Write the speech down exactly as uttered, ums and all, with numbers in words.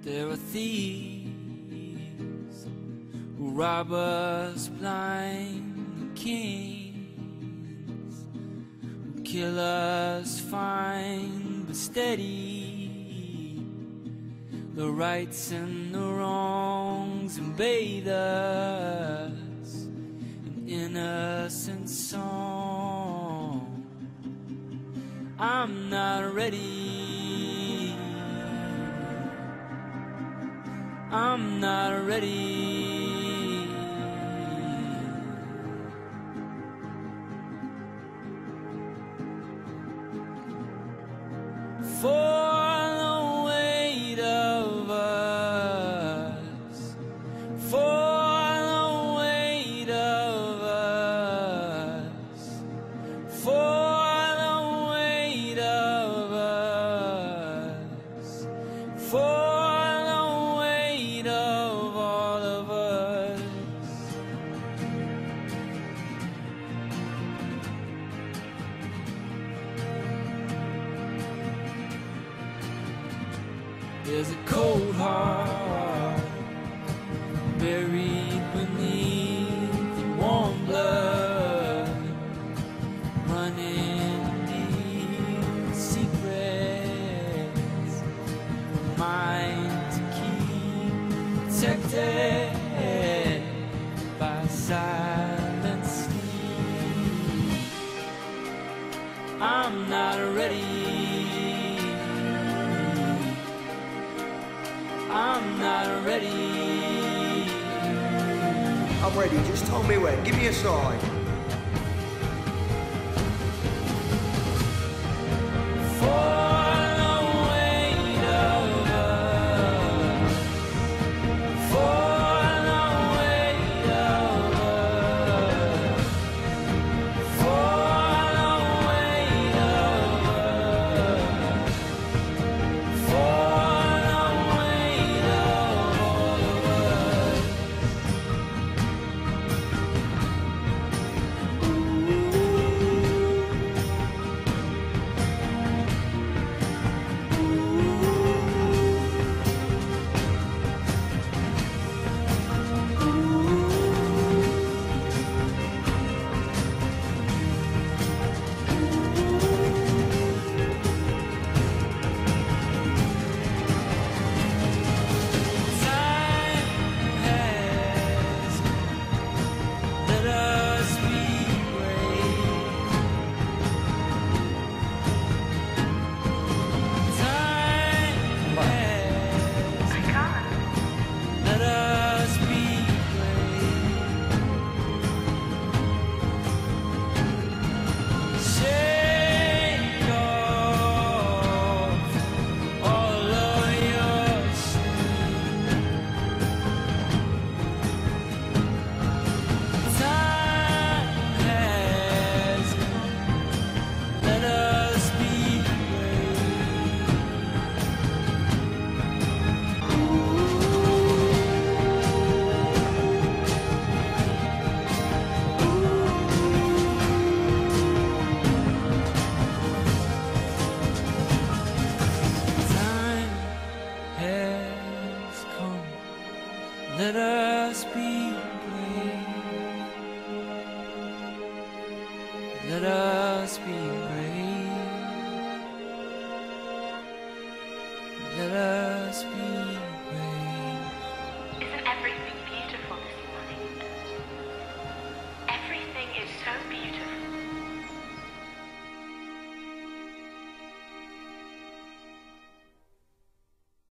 There are thieves who rob us blind, kings who kill us fine but steady, the rights and the wrongs, and bathe us in innocent song. I'm not ready, I'm not ready for the weight of us, for the weight of us, for the weight of us, for there's a cold heart buried beneath the warm blood, running deep secrets, mind to keep protected by silent sleep. I'm not ready, I'm not ready. I'm ready, just tell me when. Give me a sign. Let us be brave. Let us be brave. Let us be